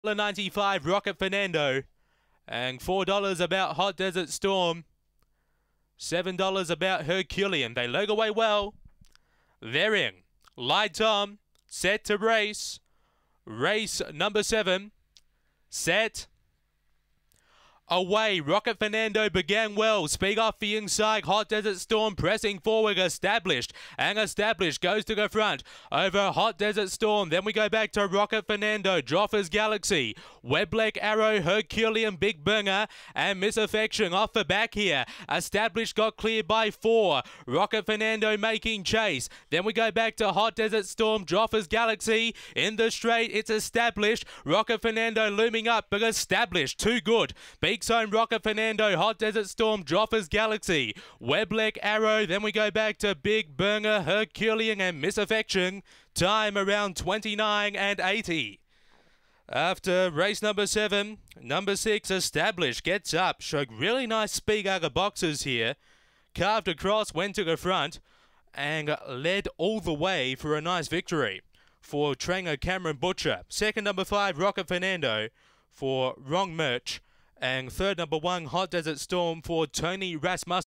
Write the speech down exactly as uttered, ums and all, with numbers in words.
ninety-five Rocket Fernando, and four dollars about Hot Desert Storm, seven dollars about Herculean. They leg away well. They're in. Light Tom, set to race. Race number seven, set. Away, Rocket Fernando began well. Speed off the inside. Hot Desert Storm pressing forward. Established. And Established goes to the front. Over Hot Desert Storm. Then we go back to Rocket Fernando. Joffa's Galaxy. Webleck Arrow. Herculean Big Burner. And Miss Affection off the back here. Established got cleared by four. Rocket Fernando making chase. Then we go back to Hot Desert Storm. Joffa's Galaxy. In the straight, it's Established. Rocket Fernando looming up, but Established. Too good. Big Zone, Rocket Fernando, Hot Desert Storm, Joffa's Galaxy, Webleck Arrow. Then we go back to Big Burner, Herculean and Miss Affection. Time around twenty-nine and eighty. After race number seven, number six, Established, gets up. Showed really nice speed out of boxes here. Carved across, went to the front, and led all the way for a nice victory for trainer Cameron Butcher. Second, number five, Rocket Fernando for Wrong Merch. And third, number one, Hot Desert Storm for Tony Rasmussen.